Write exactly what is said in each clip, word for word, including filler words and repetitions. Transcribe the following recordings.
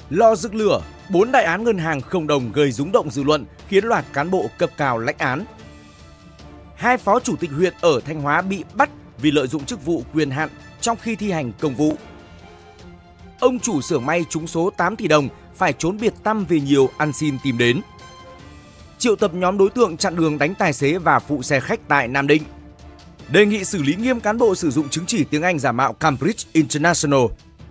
Lo rực lửa, bốn đại án ngân hàng không đồng gây rúng động dư luận khiến loạt cán bộ cấp cao lãnh án. Hai phó chủ tịch huyện ở Thanh Hóa bị bắt vì lợi dụng chức vụ quyền hạn trong khi thi hành công vụ. Ông chủ xưởng may trúng số tám tỷ đồng phải trốn biệt tăm vì nhiều ăn xin tìm đến. Triệu tập nhóm đối tượng chặn đường đánh tài xế và phụ xe khách tại Nam Định. Đề nghị xử lý nghiêm cán bộ sử dụng chứng chỉ tiếng Anh giả mạo Cambridge International.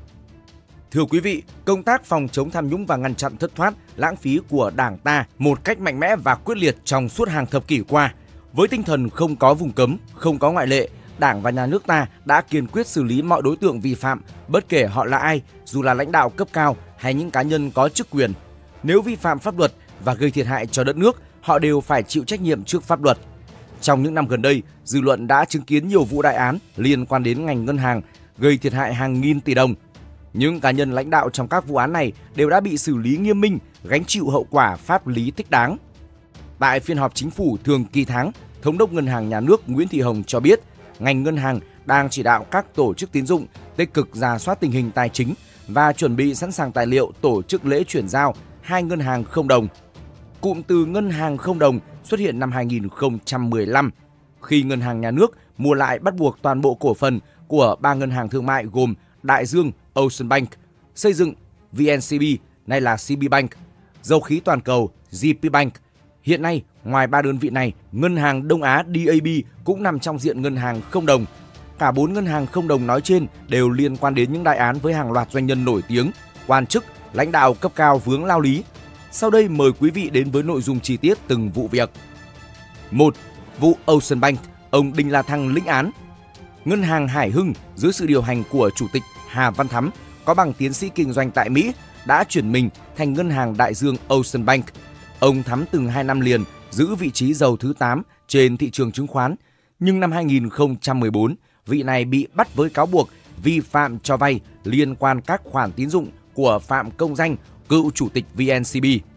Thưa quý vị, công tác phòng chống tham nhũng và ngăn chặn thất thoát, lãng phí của Đảng ta một cách mạnh mẽ và quyết liệt trong suốt hàng thập kỷ qua. Với tinh thần không có vùng cấm, không có ngoại lệ, Đảng và Nhà nước ta đã kiên quyết xử lý mọi đối tượng vi phạm, bất kể họ là ai, dù là lãnh đạo cấp cao hay những cá nhân có chức quyền. Nếu vi phạm pháp luật và gây thiệt hại cho đất nước, họ đều phải chịu trách nhiệm trước pháp luật. Trong những năm gần đây, dư luận đã chứng kiến nhiều vụ đại án liên quan đến ngành ngân hàng gây thiệt hại hàng nghìn tỷ đồng. Những cá nhân lãnh đạo trong các vụ án này đều đã bị xử lý nghiêm minh, gánh chịu hậu quả pháp lý thích đáng. Tại phiên họp chính phủ thường kỳ tháng, Thống đốc Ngân hàng Nhà nước Nguyễn Thị Hồng cho biết, ngành ngân hàng đang chỉ đạo các tổ chức tín dụng tích cực rà soát tình hình tài chính và chuẩn bị sẵn sàng tài liệu tổ chức lễ chuyển giao hai ngân hàng không đồng. Cụm từ ngân hàng không đồng xuất hiện năm hai nghìn không trăm mười lăm khi Ngân hàng Nhà nước mua lại bắt buộc toàn bộ cổ phần của ba ngân hàng thương mại gồm Đại Dương, Ocean Bank, Xây dựng, vê en xê bê, nay là xê bê Bank, Dầu khí toàn cầu, giê pê Bank. Hiện nay, ngoài ba đơn vị này, Ngân hàng Đông Á đê a bê cũng nằm trong diện ngân hàng không đồng. Cả bốn ngân hàng không đồng nói trên đều liên quan đến những đại án với hàng loạt doanh nhân nổi tiếng, quan chức, lãnh đạo cấp cao vướng lao lý. Sau đây mời quý vị đến với nội dung chi tiết từng vụ việc. một. Vụ Ocean Bank, ông Đinh La Thăng lĩnh án. Ngân hàng Hải Hưng dưới sự điều hành của Chủ tịch Hà Văn Thắm có bằng tiến sĩ kinh doanh tại Mỹ đã chuyển mình thành Ngân hàng Đại Dương Ocean Bank. Ông Thắm từng hai năm liền giữ vị trí giàu thứ tám trên thị trường chứng khoán, nhưng năm hai nghìn không trăm mười bốn, vị này bị bắt với cáo buộc vi phạm cho vay liên quan các khoản tín dụng của Phạm Công Danh, cựu chủ tịch vê en xê bê.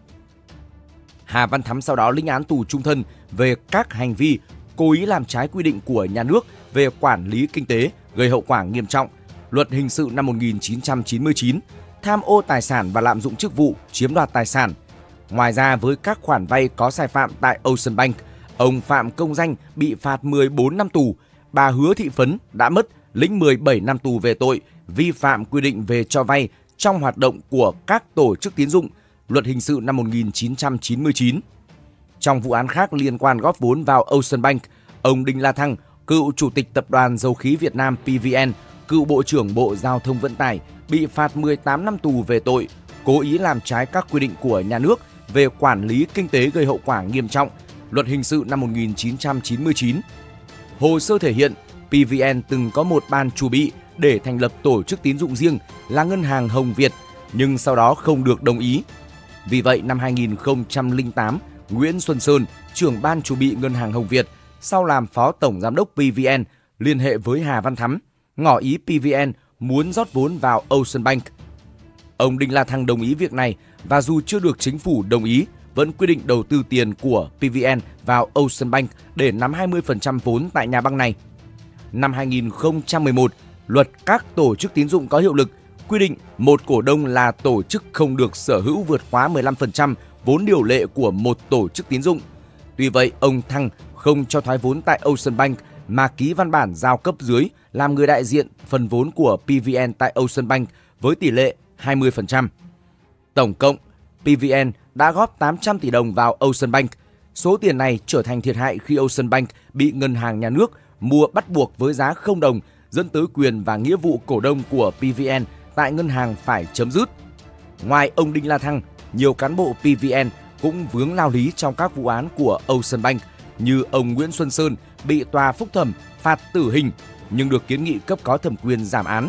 Hà Văn Thắm sau đó lĩnh án tù chung thân về các hành vi cố ý làm trái quy định của nhà nước về quản lý kinh tế gây hậu quả nghiêm trọng, Luật hình sự năm một nghìn chín trăm chín mươi chín, tham ô tài sản và lạm dụng chức vụ, chiếm đoạt tài sản. Ngoài ra, với các khoản vay có sai phạm tại Ocean Bank, ông Phạm Công Danh bị phạt mười bốn năm tù, bà Hứa Thị Phấn đã mất lĩnh mười bảy năm tù về tội vi phạm quy định về cho vay trong hoạt động của các tổ chức tín dụng, Luật hình sự năm một nghìn chín trăm chín mươi chín. Trong vụ án khác liên quan góp vốn vào Ocean Bank, ông Đinh La Thăng, cựu chủ tịch Tập đoàn Dầu khí Việt Nam pê vê en, cựu Bộ trưởng Bộ Giao thông Vận tải, bị phạt mười tám năm tù về tội cố ý làm trái các quy định của nhà nước về quản lý kinh tế gây hậu quả nghiêm trọng, Luật hình sự năm một nghìn chín trăm chín mươi chín. Hồ sơ thể hiện pê vê en từng có một ban chủ bị để thành lập tổ chức tín dụng riêng là Ngân hàng Hồng Việt, nhưng sau đó không được đồng ý. Vì vậy, năm hai nghìn không trăm lẻ tám, Nguyễn Xuân Sơn, trưởng ban chủ bị Ngân hàng Hồng Việt, sau làm phó tổng giám đốc pê vê en, liên hệ với Hà Văn Thắm, ngỏ ý pê vê en muốn rót vốn vào Ocean Bank. Ông Đinh La Thăng đồng ý việc này và dù chưa được chính phủ đồng ý, vẫn quyết định đầu tư tiền của pê vê en vào Ocean Bank để nắm hai mươi phần trăm vốn tại nhà băng này. Năm hai nghìn không trăm mười một, Luật các tổ chức tín dụng có hiệu lực, quy định một cổ đông là tổ chức không được sở hữu vượt quá mười lăm phần trăm vốn điều lệ của một tổ chức tín dụng. Tuy vậy, ông Thăng không cho thoái vốn tại Ocean Bank mà ký văn bản giao cấp dưới làm người đại diện phần vốn của pê vê en tại Ocean Bank với tỷ lệ hai mươi phần trăm. Tổng cộng, pê vê en đã góp tám trăm tỷ đồng vào Ocean Bank. Số tiền này trở thành thiệt hại khi Ocean Bank bị Ngân hàng Nhà nước mua bắt buộc với giá không đồng, dẫn tới quyền và nghĩa vụ cổ đông của pê vê en tại ngân hàng phải chấm dứt. Ngoài ông Đinh La Thăng, nhiều cán bộ pê vê en cũng vướng lao lý trong các vụ án của Ocean Bank, như ông Nguyễn Xuân Sơn bị tòa phúc thẩm phạt tử hình nhưng được kiến nghị cấp có thẩm quyền giảm án.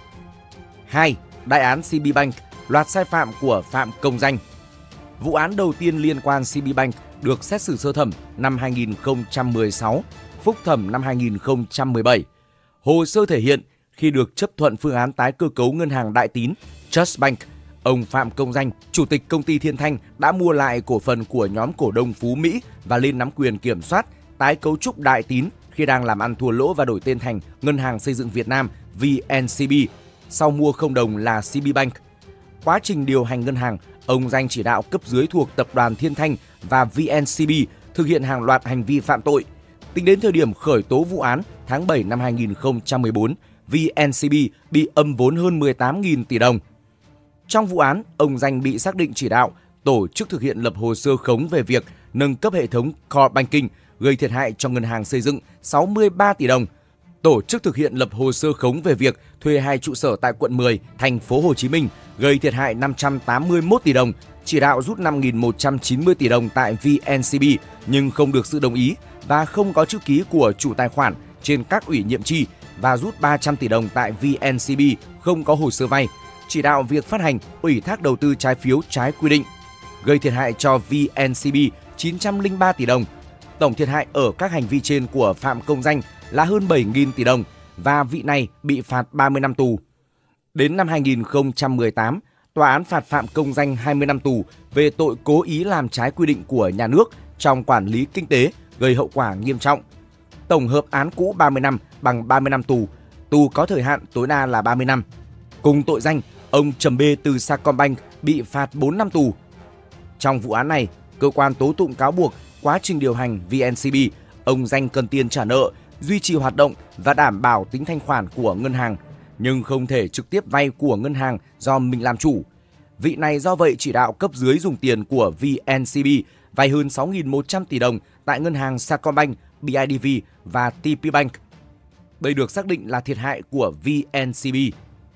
hai. Đại án xê bê Bank, loạt sai phạm của Phạm Công Danh. Vụ án đầu tiên liên quan xê bê Bank được xét xử sơ thẩm năm hai nghìn không trăm mười sáu, phúc thẩm năm hai nghìn không trăm mười bảy. Hồ sơ thể hiện khi được chấp thuận phương án tái cơ cấu ngân hàng đại tín Trust Bank, ông Phạm Công Danh, chủ tịch công ty Thiên Thanh đã mua lại cổ phần của nhóm cổ đông Phú Mỹ và lên nắm quyền kiểm soát tái cấu trúc đại tín khi đang làm ăn thua lỗ và đổi tên thành Ngân hàng Xây dựng Việt Nam vê en xê bê, sau mua không đồng là xê bê Bank. Quá trình điều hành ngân hàng, ông Danh chỉ đạo cấp dưới thuộc Tập đoàn Thiên Thanh và vê en xê bê thực hiện hàng loạt hành vi phạm tội. Tính đến thời điểm khởi tố vụ án tháng bảy năm hai nghìn không trăm mười bốn, vê en xê bê bị âm vốn hơn mười tám nghìn tỷ đồng. Trong vụ án, ông Danh bị xác định chỉ đạo tổ chức thực hiện lập hồ sơ khống về việc nâng cấp hệ thống Core Banking gây thiệt hại cho ngân hàng xây dựng sáu mươi ba tỷ đồng, tổ chức thực hiện lập hồ sơ khống về việc thuê hai trụ sở tại quận mười, thành phố Hồ Chí Minh gây thiệt hại năm trăm tám mươi mốt tỷ đồng, chỉ đạo rút năm nghìn một trăm chín mươi tỷ đồng tại vê en xê bê nhưng không được sự đồng ý và không có chữ ký của chủ tài khoản trên các ủy nhiệm chi, và rút ba trăm tỷ đồng tại vê en xê bê không có hồ sơ vay, chỉ đạo việc phát hành ủy thác đầu tư trái phiếu trái quy định, gây thiệt hại cho vê en xê bê chín trăm lẻ ba tỷ đồng. Tổng thiệt hại ở các hành vi trên của Phạm Công Danh là hơn bảy nghìn tỷ đồng và vị này bị phạt ba mươi năm tù. Đến năm hai nghìn không trăm mười tám, tòa án phạt Phạm Công Danh hai mươi năm tù về tội cố ý làm trái quy định của nhà nước trong quản lý kinh tế gây hậu quả nghiêm trọng. Tổng hợp án cũ ba mươi năm bằng ba mươi năm tù, tù có thời hạn tối đa là ba mươi năm. Cùng tội danh, ông Trầm B từ Sacombank bị phạt bốn năm tù. Trong vụ án này, cơ quan tố tụng cáo buộc quá trình điều hành vê en xê bê, ông Danh cần tiền trả nợ, duy trì hoạt động và đảm bảo tính thanh khoản của ngân hàng, nhưng không thể trực tiếp vay của ngân hàng do mình làm chủ. Vị này do vậy chỉ đạo cấp dưới dùng tiền của vê en xê bê vay hơn sáu nghìn một trăm tỷ đồng tại ngân hàng Sacombank, bê i đê vê và tê pê Bank. Đây được xác định là thiệt hại của vê en xê bê.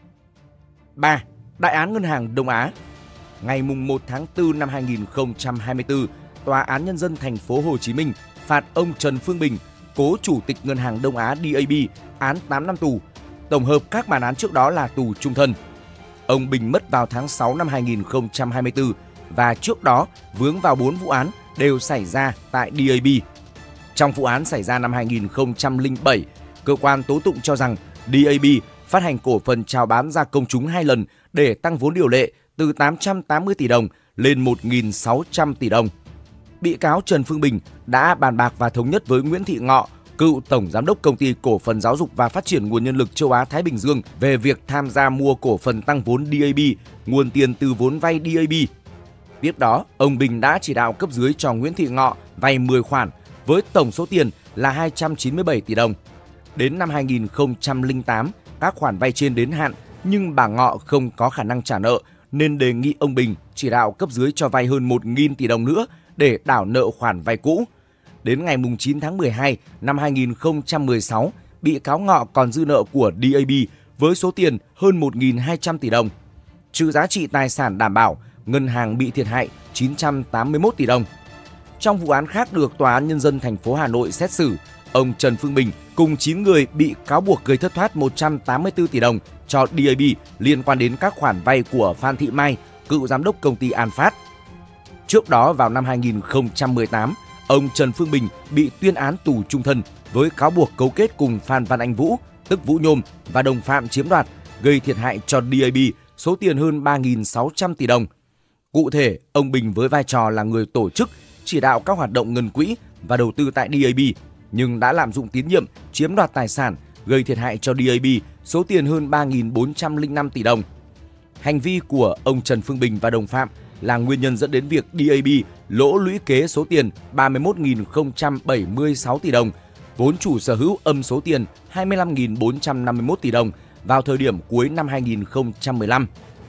ba. Đại án Ngân hàng Đông Á. Ngày một tháng tư năm hai nghìn không trăm hai mươi tư, Tòa án Nhân dân thành phố Hồ Chí Minh phạt ông Trần Phương Bình, cố chủ tịch Ngân hàng Đông Á đê a bê, án tám năm tù. Tổng hợp các bản án trước đó là tù chung thân. Ông Bình mất vào tháng sáu năm hai nghìn không trăm hai mươi tư và trước đó vướng vào bốn vụ án đều xảy ra tại đê a bê. Trong vụ án xảy ra năm hai nghìn không trăm lẻ bảy, cơ quan tố tụng cho rằng đê a bê phát hành cổ phần chào bán ra công chúng hai lần để tăng vốn điều lệ từ tám trăm tám mươi tỷ đồng lên một nghìn sáu trăm tỷ đồng. Bị cáo Trần Phương Bình đã bàn bạc và thống nhất với Nguyễn Thị Ngọ, cựu Tổng Giám đốc Công ty Cổ phần Giáo dục và Phát triển Nguồn Nhân lực Châu Á-Thái Bình Dương về việc tham gia mua cổ phần tăng vốn đê a bê, nguồn tiền từ vốn vay đê a bê. Tiếp đó, ông Bình đã chỉ đạo cấp dưới cho Nguyễn Thị Ngọ vay mười khoản với tổng số tiền là hai trăm chín mươi bảy tỷ đồng. Đến năm hai nghìn không trăm lẻ tám, các khoản vay trên đến hạn nhưng bà Ngọ không có khả năng trả nợ nên đề nghị ông Bình chỉ đạo cấp dưới cho vay hơn một nghìn tỷ đồng nữa để đảo nợ khoản vay cũ. Đến ngày chín tháng mười hai năm hai nghìn không trăm mười sáu, bị cáo Ngọ còn dư nợ của đê a bê với số tiền hơn một nghìn hai trăm tỷ đồng. Trừ giá trị tài sản đảm bảo, ngân hàng bị thiệt hại chín trăm tám mươi mốt tỷ đồng. Trong vụ án khác được Tòa án Nhân dân thành phố Hà Nội xét xử, ông Trần Phương Bình cùng chín người bị cáo buộc gây thất thoát một trăm tám mươi tư tỷ đồng cho đê a bê liên quan đến các khoản vay của Phan Thị Mai, cựu giám đốc công ty An Phát. Trước đó vào năm hai nghìn không trăm mười tám, ông Trần Phương Bình bị tuyên án tù chung thân với cáo buộc cấu kết cùng Phan Văn Anh Vũ, tức Vũ Nhôm và đồng phạm chiếm đoạt, gây thiệt hại cho đê a bê số tiền hơn ba nghìn sáu trăm tỷ đồng. Cụ thể, ông Bình với vai trò là người tổ chức, chỉ đạo các hoạt động ngân quỹ và đầu tư tại đê a bê, nhưng đã lạm dụng tín nhiệm, chiếm đoạt tài sản, gây thiệt hại cho đê a bê số tiền hơn ba nghìn bốn trăm lẻ năm tỷ đồng. Hành vi của ông Trần Phương Bình và đồng phạm là nguyên nhân dẫn đến việc đê a bê lỗ lũy kế số tiền ba mươi mốt nghìn không trăm bảy mươi sáu tỷ đồng, vốn chủ sở hữu âm số tiền hai mươi lăm nghìn bốn trăm năm mươi mốt tỷ đồng vào thời điểm cuối năm hai nghìn không trăm mười lăm.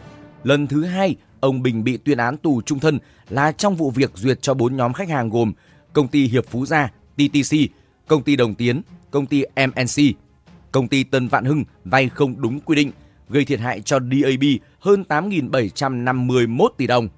Lần thứ hai, ông Bình bị tuyên án tù chung thân là trong vụ việc duyệt cho bốn nhóm khách hàng gồm công ty Hiệp Phú Gia, tê tê xê, công ty Đồng Tiến, công ty em en xê, công ty Tân Vạn Hưng vay không đúng quy định, gây thiệt hại cho đê a bê hơn tám nghìn bảy trăm năm mươi mốt tỷ đồng.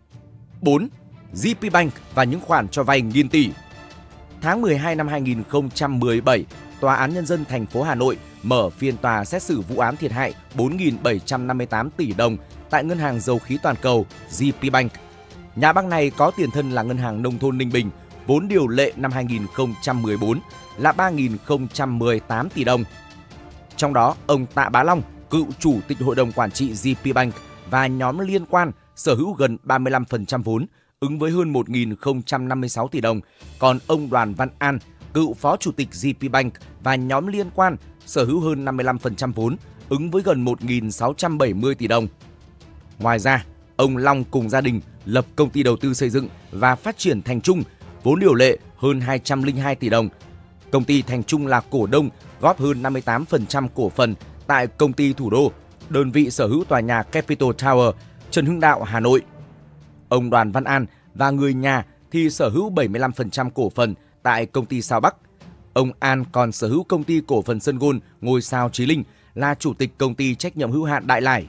bốn. giê pê Bank và những khoản cho vay nghìn tỷ. Tháng mười hai năm hai nghìn không trăm mười bảy, Tòa án Nhân dân thành phố Hà Nội mở phiên tòa xét xử vụ án thiệt hại bốn nghìn bảy trăm năm mươi tám tỷ đồng tại Ngân hàng Dầu khí Toàn cầu giê pê Bank. Nhà băng này có tiền thân là Ngân hàng Nông thôn Ninh Bình, vốn điều lệ năm hai nghìn không trăm mười bốn là ba nghìn không trăm mười tám tỷ đồng. Trong đó, ông Tạ Bá Long, cựu chủ tịch hội đồng quản trị giê pê Bank và nhóm liên quan sở hữu gần ba mươi lăm phần trăm vốn, ứng với hơn một nghìn không trăm năm mươi sáu tỷ đồng. Còn ông Đoàn Văn An, cựu phó chủ tịch giê pê Bank và nhóm liên quan sở hữu hơn năm mươi lăm phần trăm vốn, ứng với gần một nghìn sáu trăm bảy mươi tỷ đồng. Ngoài ra, ông Long cùng gia đình lập công ty đầu tư xây dựng và phát triển Thành Trung, vốn điều lệ hơn hai trăm lẻ hai tỷ đồng. Công ty Thành Trung là cổ đông góp hơn năm mươi tám phần trăm cổ phần tại công ty Thủ Đô, đơn vị sở hữu tòa nhà Capital Tower, Trần Hưng Đạo, Hà Nội. Ông Đoàn Văn An và người nhà thì sở hữu bảy mươi lăm phần trăm cổ phần tại công ty Sao Bắc. Ông An còn sở hữu công ty cổ phần Sun Gold Ngôi sao Chí Linh, là chủ tịch công ty trách nhiệm hữu hạn Đại Lải.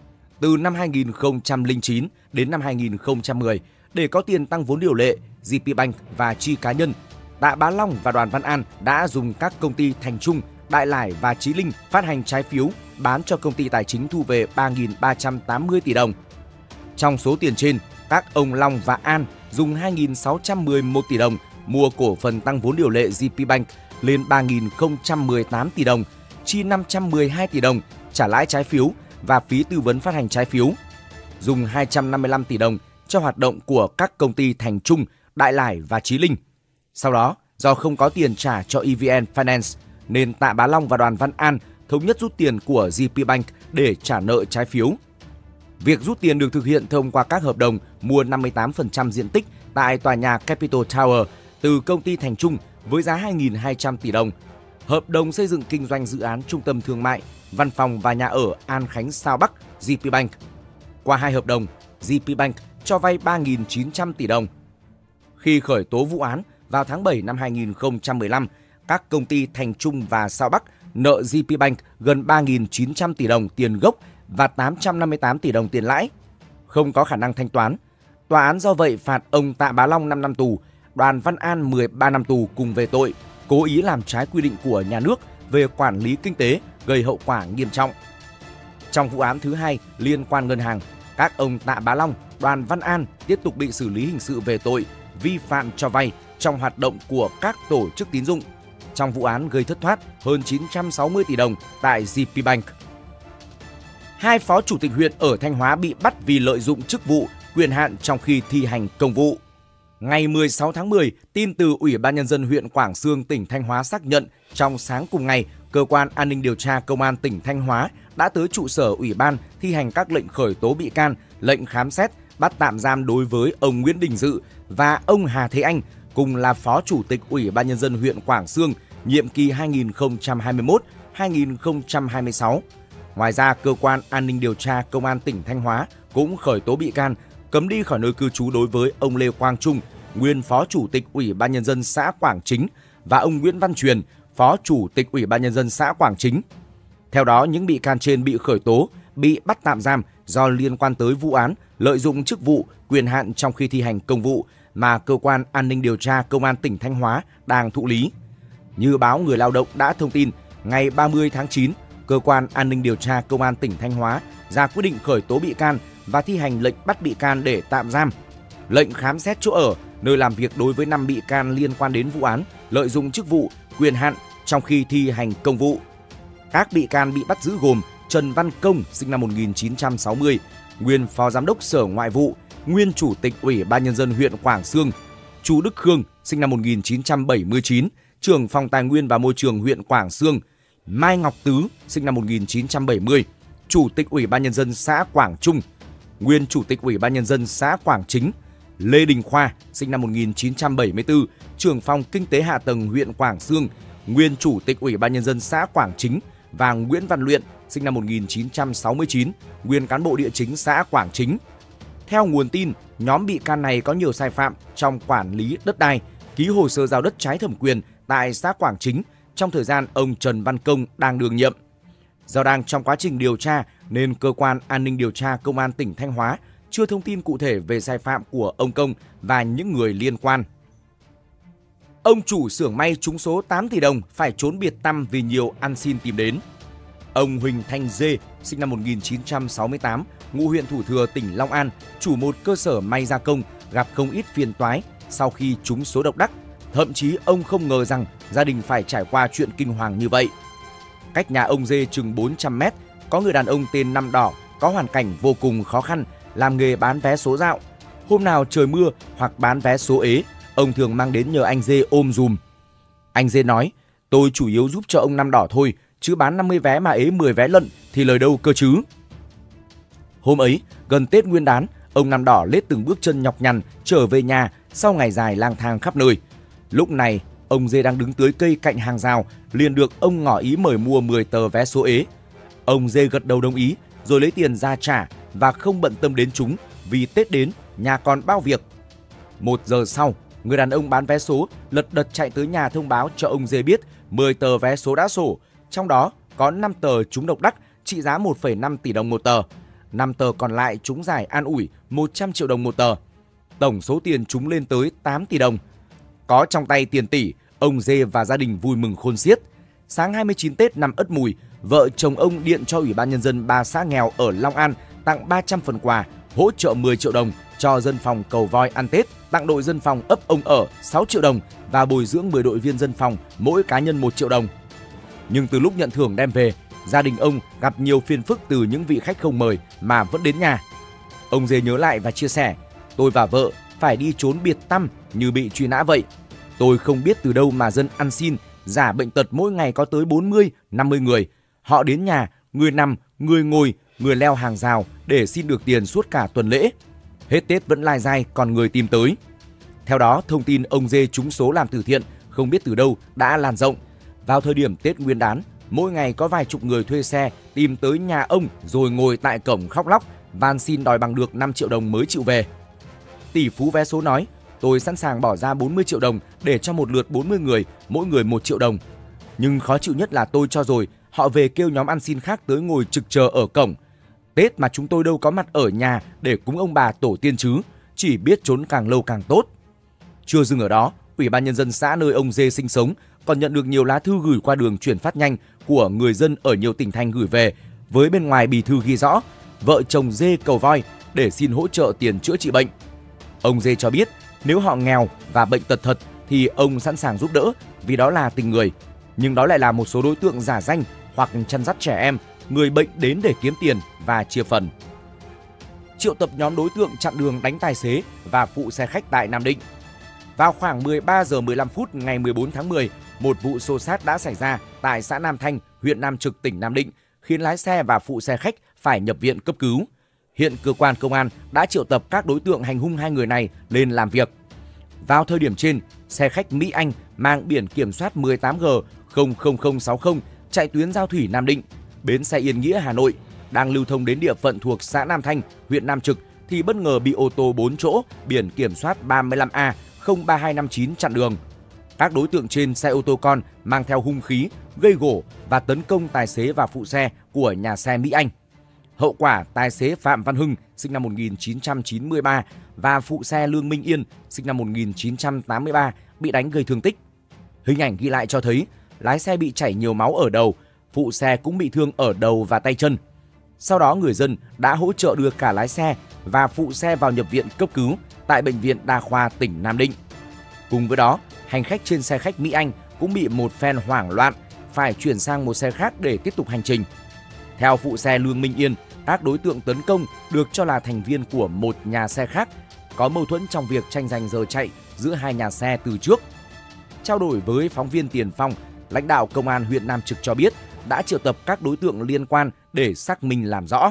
Từ năm hai nghìn không trăm lẻ chín đến năm hai nghìn không trăm mười, để có tiền tăng vốn điều lệ, giê pê Bank và chi cá nhân, Tạ Bá Long và Đoàn Văn An đã dùng các công ty Thành Trung, Đại Lải và Chí Linh phát hành trái phiếu bán cho công ty tài chính thu về ba nghìn ba trăm tám mươi tỷ đồng. Trong số tiền trên, các ông Long và An dùng hai nghìn sáu trăm mười một tỷ đồng mua cổ phần tăng vốn điều lệ giê pê Bank lên ba nghìn không trăm mười tám tỷ đồng, chi năm trăm mười hai tỷ đồng trả lãi trái phiếu và phí tư vấn phát hành trái phiếu, dùng hai trăm năm mươi lăm tỷ đồng cho hoạt động của các công ty Thành Trung, Đại Lải và Chí Linh. Sau đó, do không có tiền trả cho e vê en Finance, nên Tạ Bá Long và Đoàn Văn An thống nhất rút tiền của giê pê Bank để trả nợ trái phiếu. Việc rút tiền được thực hiện thông qua các hợp đồng mua năm mươi tám phần trăm diện tích tại tòa nhà Capital Tower từ công ty Thành Trung với giá hai nghìn hai trăm tỷ đồng, hợp đồng xây dựng kinh doanh dự án trung tâm thương mại, văn phòng và nhà ở An Khánh Sao Bắc, giê pê Bank. Qua hai hợp đồng, giê pê Bank cho vay ba nghìn chín trăm tỷ đồng. Khi khởi tố vụ án vào tháng bảy năm hai nghìn không trăm mười lăm, các công ty Thành Trung và Sao Bắc nợ giê pê Bank gần ba nghìn chín trăm tỷ đồng tiền gốc và tám trăm năm mươi tám tỷ đồng tiền lãi. Không có khả năng thanh toán. Tòa án do vậy phạt ông Tạ Bá Long năm năm tù, Đoàn Văn An mười ba năm tù cùng về tội cố ý làm trái quy định của nhà nước về quản lý kinh tế gây hậu quả nghiêm trọng. Trong vụ án thứ hai liên quan ngân hàng, các ông Tạ Bá Long, Đoàn Văn An tiếp tục bị xử lý hình sự về tội vi phạm cho vay trong hoạt động của các tổ chức tín dụng, trong vụ án gây thất thoát hơn chín trăm sáu mươi tỷ đồng tại giê pê Bank. Hai phó chủ tịch huyện ở Thanh Hóa bị bắt vì lợi dụng chức vụ, quyền hạn trong khi thi hành công vụ. Ngày mười sáu tháng mười, tin từ Ủy ban Nhân dân huyện Quảng Xương, tỉnh Thanh Hóa xác nhận trong sáng cùng ngày, Cơ quan An ninh Điều tra Công an tỉnh Thanh Hóa đã tới trụ sở Ủy ban thi hành các lệnh khởi tố bị can, lệnh khám xét, bắt tạm giam đối với ông Nguyễn Đình Dự và ông Hà Thế Anh, cùng là Phó Chủ tịch Ủy ban Nhân dân huyện Quảng Xương, nhiệm kỳ hai nghìn không trăm hai mươi mốt đến hai nghìn không trăm hai mươi sáu. Ngoài ra, Cơ quan An ninh Điều tra Công an tỉnh Thanh Hóa cũng khởi tố bị can, cấm đi khỏi nơi cư trú đối với ông Lê Quang Trung, nguyên Phó Chủ tịch Ủy ban Nhân dân xã Quảng Chính và ông Nguyễn Văn Truyền, Phó Chủ tịch Ủy ban Nhân dân xã Quảng Chính. Theo đó, những bị can trên bị khởi tố, bị bắt tạm giam do liên quan tới vụ án lợi dụng chức vụ, quyền hạn trong khi thi hành công vụ mà Cơ quan An ninh Điều tra Công an tỉnh Thanh Hóa đang thụ lý. Như báo Người Lao động đã thông tin, ngày ba mươi tháng chín, Cơ quan An ninh Điều tra Công an tỉnh Thanh Hóa ra quyết định khởi tố bị can và thi hành lệnh bắt bị can để tạm giam, lệnh khám xét chỗ ở, nơi làm việc đối với năm bị can liên quan đến vụ án lợi dụng chức vụ, quyền hạn trong khi thi hành công vụ. Các bị can bị bắt giữ gồm Trần Văn Công, sinh năm một nghìn chín trăm sáu mươi, nguyên Phó Giám đốc Sở Ngoại vụ, nguyên Chủ tịch Ủy ban Nhân dân huyện Quảng Xương; Chu Đức Khương, sinh năm một nghìn chín trăm bảy mươi chín, trưởng Phòng Tài nguyên và Môi trường huyện Quảng Xương; Mai Ngọc Tứ, sinh năm một nghìn chín trăm bảy mươi, Chủ tịch Ủy ban Nhân dân xã Quảng Trung, nguyên Chủ tịch Ủy ban Nhân dân xã Quảng Chính; Lê Đình Khoa, sinh năm một nghìn chín trăm bảy mươi tư, trưởng Phòng Kinh tế Hạ tầng huyện Quảng Xương, nguyên Chủ tịch Ủy ban Nhân dân xã Quảng Chính; và Nguyễn Văn Luyện, sinh năm một nghìn chín trăm sáu mươi chín, nguyên cán bộ địa chính xã Quảng Chính. Theo nguồn tin, nhóm bị can này có nhiều sai phạm trong quản lý đất đai, ký hồ sơ giao đất trái thẩm quyền tại xã Quảng Chính trong thời gian ông Trần Văn Công đang đương nhiệm. Do đang trong quá trình điều tra nên Cơ quan An ninh Điều tra Công an tỉnh Thanh Hóa chưa thông tin cụ thể về sai phạm của ông Công và những người liên quan. Ông chủ xưởng may trúng số tám tỷ đồng phải trốn biệt tăm vì nhiều ăn xin tìm đến. Ông Huỳnh Thanh Dê, sinh năm một nghìn chín trăm sáu mươi tám, ngụ huyện Thủ Thừa, tỉnh Long An, chủ một cơ sở may gia công, gặp không ít phiền toái sau khi trúng số độc đắc. Thậm chí ông không ngờ rằng gia đình phải trải qua chuyện kinh hoàng như vậy. Cách nhà ông Dê chừng bốn trăm mét, có người đàn ông tên Năm Đỏ có hoàn cảnh vô cùng khó khăn, làm nghề bán vé số dạo. Hôm nào trời mưa hoặc bán vé số ế, ông thường mang đến nhờ anh Dê ôm dùm. Anh Dê nói, tôi chủ yếu giúp cho ông Năm Đỏ thôi, chứ bán năm mươi vé mà ế mười vé lận thì lời đâu cơ chứ. Hôm ấy, gần Tết Nguyên đán, ông Năm Đỏ lết từng bước chân nhọc nhằn trở về nhà sau ngày dài lang thang khắp nơi. Lúc này, ông Dê đang đứng tưới cây cạnh hàng rào, liền được ông ngỏ ý mời mua mười tờ vé số ế. Ông Dê gật đầu đồng ý, rồi lấy tiền ra trả và không bận tâm đến chúng vì Tết đến, nhà còn bao việc. Một giờ sau, người đàn ông bán vé số lật đật chạy tới nhà thông báo cho ông Dê biết mười tờ vé số đã sổ, trong đó có năm tờ trúng độc đắc trị giá một phẩy năm tỷ đồng một tờ, năm tờ còn lại trúng giải an ủi một trăm triệu đồng một tờ. Tổng số tiền trúng lên tới tám tỷ đồng. Có trong tay tiền tỷ, ông Dê và gia đình vui mừng khôn xiết. Sáng hai mươi chín Tết năm Ất Mùi, vợ chồng ông điện cho Ủy ban Nhân dân ba xã nghèo ở Long An tặng ba trăm phần quà, hỗ trợ mười triệu đồng cho dân phòng Cầu Voi ăn Tết, tặng đội dân phòng ấp ông ở sáu triệu đồng và bồi dưỡng mười đội viên dân phòng, mỗi cá nhân một triệu đồng. Nhưng từ lúc nhận thưởng đem về, gia đình ông gặp nhiều phiền phức từ những vị khách không mời mà vẫn đến nhà. Ông Dê nhớ lại và chia sẻ, tôi và vợ phải đi trốn biệt tăm như bị truy nã vậy. Tôi không biết từ đâu mà dân ăn xin, giả bệnh tật mỗi ngày có tới bốn mươi, năm mươi người. Họ đến nhà, người nằm, người ngồi, người leo hàng rào để xin được tiền suốt cả tuần lễ. Hết Tết vẫn lai dai còn người tìm tới. Theo đó, thông tin ông Dê trúng số làm từ thiện không biết từ đâu đã lan rộng. Vào thời điểm Tết Nguyên đán, mỗi ngày có vài chục người thuê xe tìm tới nhà ông rồi ngồi tại cổng khóc lóc, van xin đòi bằng được năm triệu đồng mới chịu về. Tỷ phú vé số nói, tôi sẵn sàng bỏ ra bốn mươi triệu đồng để cho một lượt bốn mươi người, mỗi người một triệu đồng. Nhưng khó chịu nhất là tôi cho rồi, họ về kêu nhóm ăn xin khác tới ngồi trực chờ ở cổng. Tết mà chúng tôi đâu có mặt ở nhà để cúng ông bà tổ tiên chứ, chỉ biết trốn càng lâu càng tốt. Chưa dừng ở đó, Ủy ban Nhân dân xã nơi ông Dê sinh sống còn nhận được nhiều lá thư gửi qua đường chuyển phát nhanh của người dân ở nhiều tỉnh thành gửi về, với bên ngoài bì thư ghi rõ vợ chồng Dê Cầu Voi để xin hỗ trợ tiền chữa trị bệnh. Ông Dê cho biết nếu họ nghèo và bệnh tật thật thì ông sẵn sàng giúp đỡ vì đó là tình người. Nhưng đó lại là một số đối tượng giả danh hoặc chăn dắt trẻ em, người bệnh đến để kiếm tiền và chia phần. Triệu tập nhóm đối tượng chặn đường đánh tài xế và phụ xe khách tại Nam Định. Vào khoảng mười ba giờ mười lăm phút ngày mười bốn tháng mười, một vụ xô xát đã xảy ra tại xã Nam Thanh, huyện Nam Trực, tỉnh Nam Định, khiến lái xe và phụ xe khách phải nhập viện cấp cứu. Hiện cơ quan công an đã triệu tập các đối tượng hành hung hai người này lên làm việc. Vào thời điểm trên, xe khách Mỹ Anh mang biển kiểm soát mười tám G không không không sáu không chạy tuyến Giao Thủy Nam Định, bến xe Yên Nghĩa, Hà Nội, đang lưu thông đến địa phận thuộc xã Nam Thanh, huyện Nam Trực thì bất ngờ bị ô tô bốn chỗ biển kiểm soát ba mươi lăm A không ba hai năm chín chặn đường. Các đối tượng trên xe ô tô con mang theo hung khí, gây gổ và tấn công tài xế và phụ xe của nhà xe Mỹ Anh. Hậu quả, tài xế Phạm Văn Hưng, sinh năm một nghìn chín trăm chín mươi ba và phụ xe Lương Minh Yên, sinh năm một nghìn chín trăm tám mươi ba bị đánh gây thương tích. Hình ảnh ghi lại cho thấy lái xe bị chảy nhiều máu ở đầu, phụ xe cũng bị thương ở đầu và tay chân. Sau đó người dân đã hỗ trợ đưa cả lái xe và phụ xe vào nhập viện cấp cứu tại Bệnh viện Đa khoa tỉnh Nam Định. Cùng với đó, hành khách trên xe khách Mỹ Anh cũng bị một phen hoảng loạn, phải chuyển sang một xe khác để tiếp tục hành trình. Theo phụ xe Lương Minh Yên, các đối tượng tấn công được cho là thành viên của một nhà xe khác, có mâu thuẫn trong việc tranh giành giờ chạy giữa hai nhà xe từ trước. Trao đổi với phóng viên Tiền Phong, lãnh đạo Công an huyện Nam Trực cho biết đã triệu tập các đối tượng liên quan để xác minh làm rõ.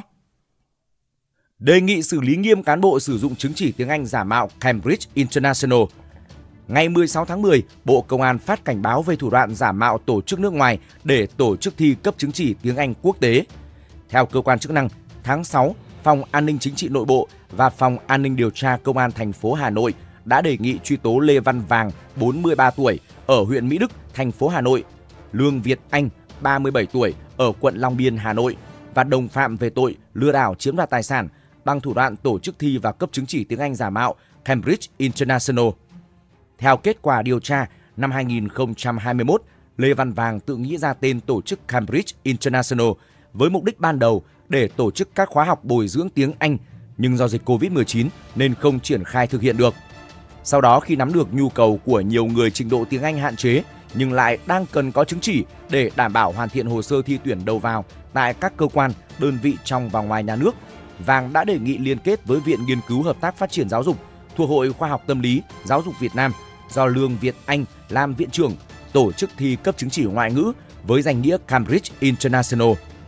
Đề nghị xử lý nghiêm cán bộ sử dụng chứng chỉ tiếng Anh giả mạo Cambridge International. Ngày mười sáu tháng mười, Bộ Công an phát cảnh báo về thủ đoạn giả mạo tổ chức nước ngoài để tổ chức thi cấp chứng chỉ tiếng Anh quốc tế. Theo cơ quan chức năng, tháng sáu, Phòng An ninh Chính trị Nội bộ và Phòng An ninh Điều tra Công an thành phố Hà Nội đã đề nghị truy tố Lê Văn Vàng, bốn mươi ba tuổi, ở huyện Mỹ Đức, thành phố Hà Nội, Lương Việt Anh, ba mươi bảy tuổi, ở quận Long Biên, Hà Nội và đồng phạm về tội lừa đảo chiếm đoạt tài sản bằng thủ đoạn tổ chức thi và cấp chứng chỉ tiếng Anh giả mạo Cambridge International. Theo kết quả điều tra, năm hai nghìn không trăm hai mươi mốt, Lê Văn Vàng tự nghĩ ra tên tổ chức Cambridge International với mục đích ban đầu để tổ chức các khóa học bồi dưỡng tiếng Anh, nhưng do dịch covid mười chín nên không triển khai thực hiện được. Sau đó khi nắm được nhu cầu của nhiều người trình độ tiếng Anh hạn chế nhưng lại đang cần có chứng chỉ để đảm bảo hoàn thiện hồ sơ thi tuyển đầu vào tại các cơ quan, đơn vị trong và ngoài nhà nước, Vàng đã đề nghị liên kết với Viện Nghiên cứu Hợp tác Phát triển Giáo dục thuộc Hội Khoa học Tâm lý Giáo dục Việt Nam do Lương Việt Anh làm viện trưởng, tổ chức thi cấp chứng chỉ ngoại ngữ với danh nghĩa Cambridge International.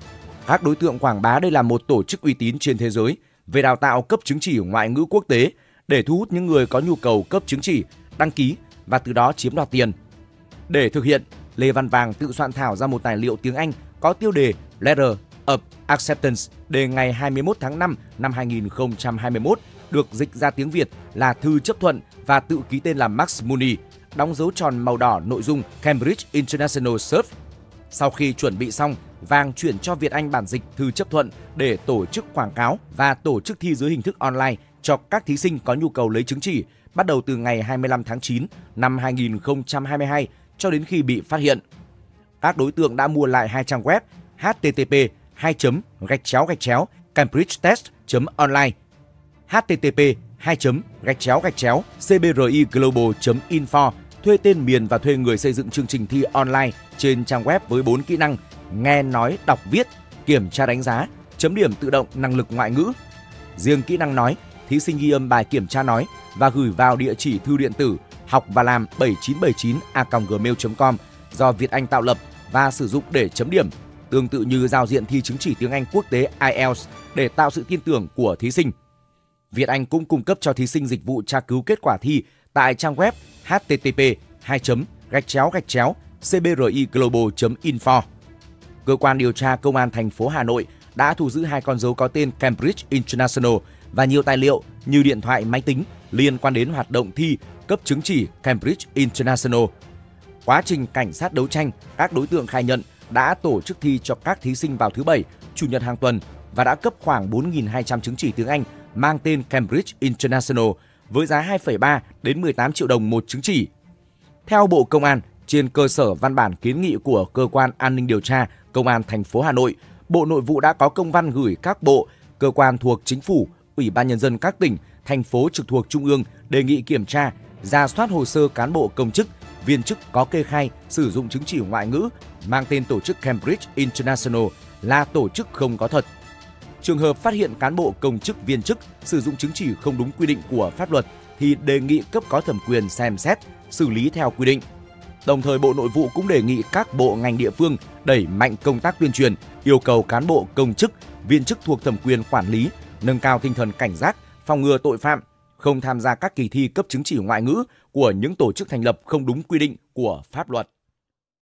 Các đối tượng quảng bá đây là một tổ chức uy tín trên thế giới về đào tạo cấp chứng chỉ ngoại ngữ quốc tế để thu hút những người có nhu cầu cấp chứng chỉ, đăng ký và từ đó chiếm đoạt tiền. Để thực hiện, Lê Văn Vàng tự soạn thảo ra một tài liệu tiếng Anh có tiêu đề Letter of Acceptance đề ngày hai mươi mốt tháng năm năm hai nghìn không trăm hai mươi mốt, được dịch ra tiếng Việt là thư chấp thuận và tự ký tên là Max Mooney, đóng dấu tròn màu đỏ nội dung Cambridge International Serve. Sau khi chuẩn bị xong, Vàng chuyển cho Việt Anh bản dịch thư chấp thuận để tổ chức quảng cáo và tổ chức thi dưới hình thức online cho các thí sinh có nhu cầu lấy chứng chỉ bắt đầu từ ngày hai mươi lăm tháng chín năm hai nghìn không trăm hai mươi hai cho đến khi bị phát hiện. Các đối tượng đã mua lại hai trang web h t t p hai gạch chéo gạch chéo cambridgetest chấm online, h t t p hai gạch chéo gạch chéo c b r i global chấm info, thuê tên miền và thuê người xây dựng chương trình thi online trên trang web với bốn kỹ năng: nghe, nói, đọc, viết, kiểm tra đánh giá, chấm điểm tự động năng lực ngoại ngữ. Riêng kỹ năng nói, thí sinh ghi âm bài kiểm tra nói và gửi vào địa chỉ thư điện tử học và làm bảy chín bảy chín a còng gmail chấm com do Việt Anh tạo lập và sử dụng để chấm điểm, tương tự như giao diện thi chứng chỉ tiếng Anh quốc tế ai eo để tạo sự tin tưởng của thí sinh. Việt Anh cũng cung cấp cho thí sinh dịch vụ tra cứu kết quả thi tại trang web h t t p hai gạch chéo gạch chéo c b r i global chấm info. Cơ quan điều tra Công an thành phố Hà Nội đã thu giữ hai con dấu có tên Cambridge International và nhiều tài liệu như điện thoại, máy tính liên quan đến hoạt động thi cấp chứng chỉ Cambridge International. Quá trình cảnh sát đấu tranh, các đối tượng khai nhận đã tổ chức thi cho các thí sinh vào thứ Bảy, Chủ nhật hàng tuần và đã cấp khoảng bốn nghìn hai trăm chứng chỉ tiếng Anh mang tên Cambridge International với giá hai phẩy ba đến mười tám triệu đồng một chứng chỉ. Theo Bộ Công an, trên cơ sở văn bản kiến nghị của Cơ quan An ninh điều tra Công an thành phố Hà Nội, Bộ Nội vụ đã có công văn gửi các bộ, cơ quan thuộc Chính phủ, Ủy ban Nhân dân các tỉnh, thành phố trực thuộc Trung ương đề nghị kiểm tra, rà soát hồ sơ cán bộ công chức, viên chức có kê khai sử dụng chứng chỉ ngoại ngữ mang tên tổ chức Cambridge International là tổ chức không có thật. Trường hợp phát hiện cán bộ công chức viên chức sử dụng chứng chỉ không đúng quy định của pháp luật thì đề nghị cấp có thẩm quyền xem xét, xử lý theo quy định. Đồng thời, Bộ Nội vụ cũng đề nghị các bộ ngành địa phương đẩy mạnh công tác tuyên truyền, yêu cầu cán bộ công chức, viên chức thuộc thẩm quyền quản lý nâng cao tinh thần cảnh giác, phòng ngừa tội phạm, không tham gia các kỳ thi cấp chứng chỉ ngoại ngữ của những tổ chức thành lập không đúng quy định của pháp luật.